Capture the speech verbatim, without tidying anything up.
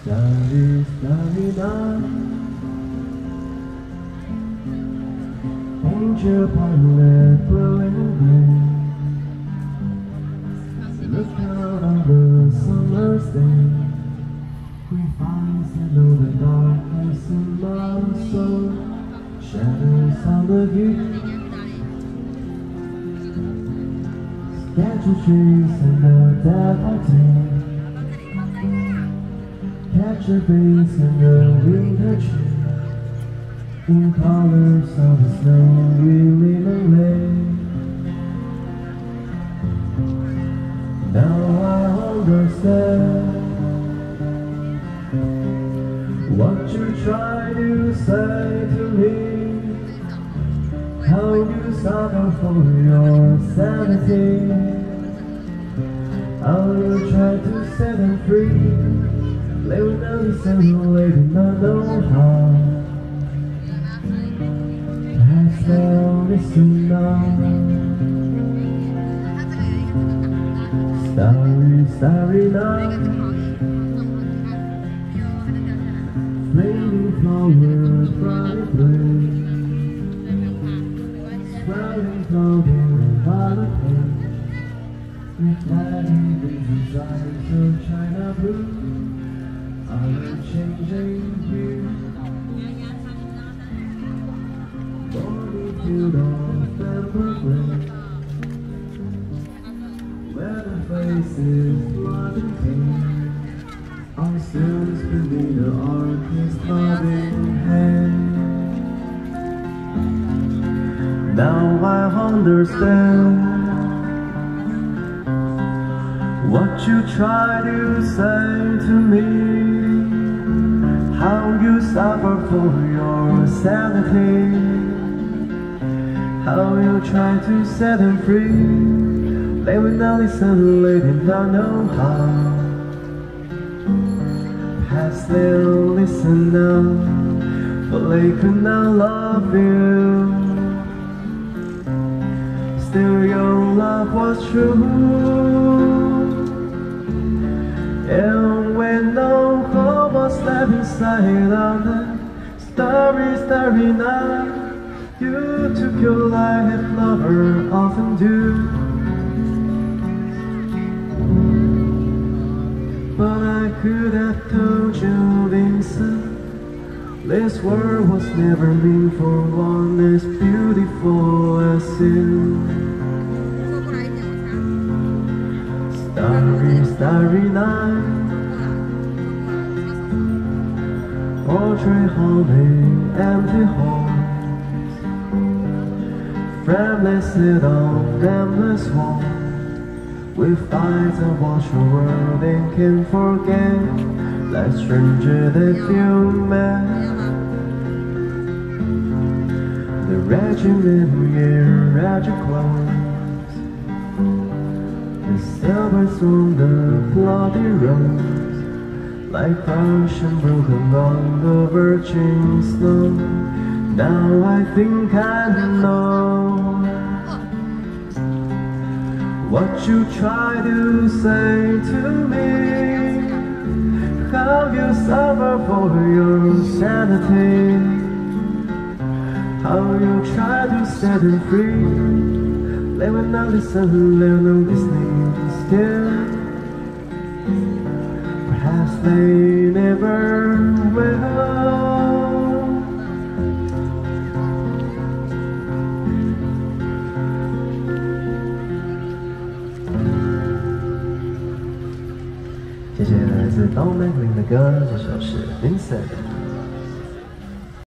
Starry, starry night, paint your palette blue and gray. Look out on the summer's day. We find that know the darkness in my soul, shadows on the view. Schedule trees in the daffodil. Catch a breeze in the winter chill. In colors of the snow we live and lay. Now I understand what you try to say to me. How you suffer for your sanity. How you try to set them free. They will not listen, they do not know how. Perhaps they'll listen now. Starry, starry night, flaming flowers bright blaze, sprouting clothing and violet haze, reflecting the desires of China blue. Unchanging hue, morning field of amber gray, where the faces blood and pain are students beneath the artist's loving hand. Now I understand what you try to say to me. How you suffer for your sanity. How you try to set them free. They will not listen, they did not know how. Perhaps they'll listen now, but they could not love you. Still your love was true. And when no hope was left inside on the starry, starry night, you took your life as lovers often do. But I could have told you, Vincent, this world was never meant for one as beautiful as you. Starry, starry night, portrait haunting empty halls, friendless sit on endless walls. With eyes that watch the world and can't forget that stranger that you met. The regiment wear ratchet clothes, the silvers on the bloody roads, like ocean broken on the virgin snow. Now I think I know what you try to say to me. How you suffer for your sanity. How you try to set them free. They will not listen, they will not listening still. Perhaps they never will. 谢谢来自 Don McLean 的歌，这首是 Vincent。